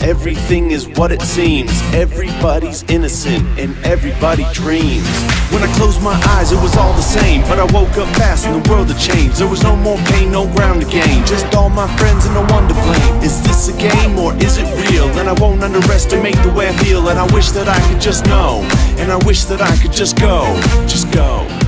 everything is what it seems. Everybody's innocent and everybody dreams. When I closed my eyes it was all the same, but I woke up fast and the world had changed. There was no more pain, no ground to gain, just all my friends and no one to blame. Is this a game or is it real? And I won't underestimate the way I feel. And I wish that I could just know, and I wish that I could just go, just go.